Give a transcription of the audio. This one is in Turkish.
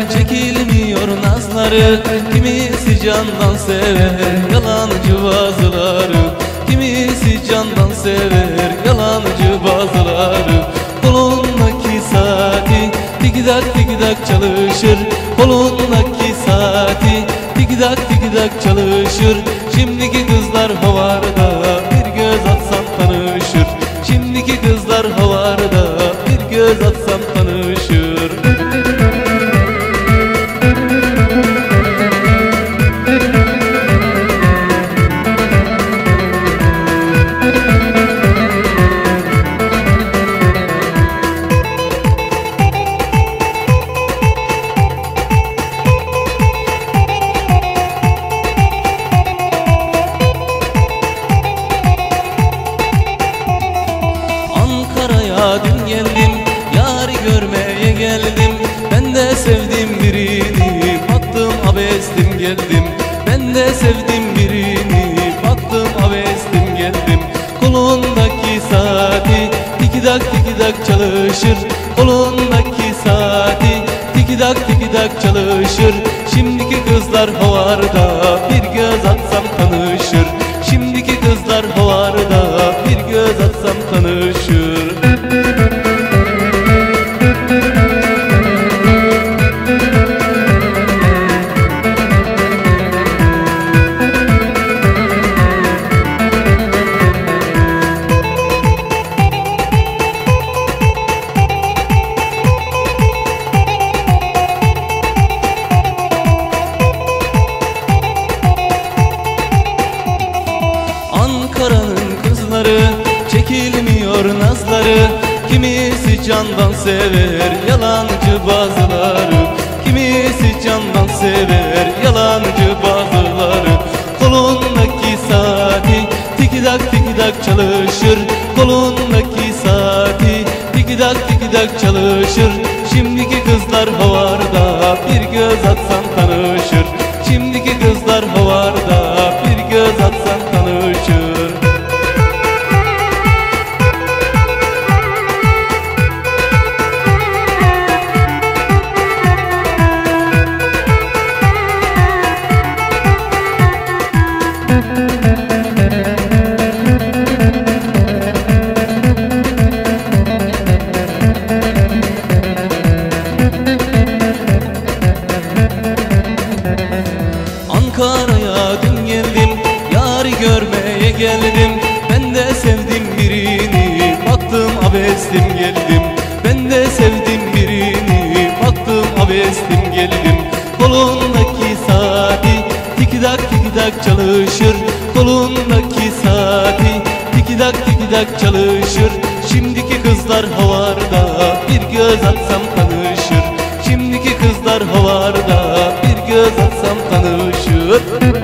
çekilmiyor nazları. Kimisi candan sever yalancı bazıları. Kimisi candan sever yalancı bazıları. Kolundaki saati tikidak tikidak çalışır. Kolundaki saati tikidak tikidak çalışır. Şimdiki kızlar havarda, bir göz atsam tanışır. Şimdiki kızlar havarda, bir göz atsam tanışır. Ankara'ya dün geldim, yarı görmeye geldim. Ben de sevdim birini, baktım abestim geldim. Ben de sevdim birini, baktım abestim geldim. Kolundaki saati tikidak tikidak çalışır. Kolundaki saati tikidak tikidak çalışır. Şimdiki kızlar havarda, bir göz atsam tanışır. Şimdiki kızlar havarda, bir göz atsam tanışır. Ankara'nın kızları çekilmiyor nazları. Kimisi candan sever yalancı bazıları. Kimisi candan sever yalancı bazıları. Kolundaki saati tikidak tikidak çalışır. Kolundaki saati tikidak tikidak çalışır. Şimdiki kızlar havarda, bir göz atsan tanışır. Şimdiki kızlar havarda, bir göz atsan tanışır. Ankara'ya dün geldim, yarı görmeye geldim. Ben de sevdim birini, baktım abestim geldim. Ben de sevdim birini, baktım abestim geldim. Kolundaki saati tikidak tikidak çalışır. Kolundaki saati tikidak tikidak çalışır. Şimdiki kızlar havarda, bir göz atsam tanışır. Şimdiki kızlar havarda, bir göz atsam tanışır.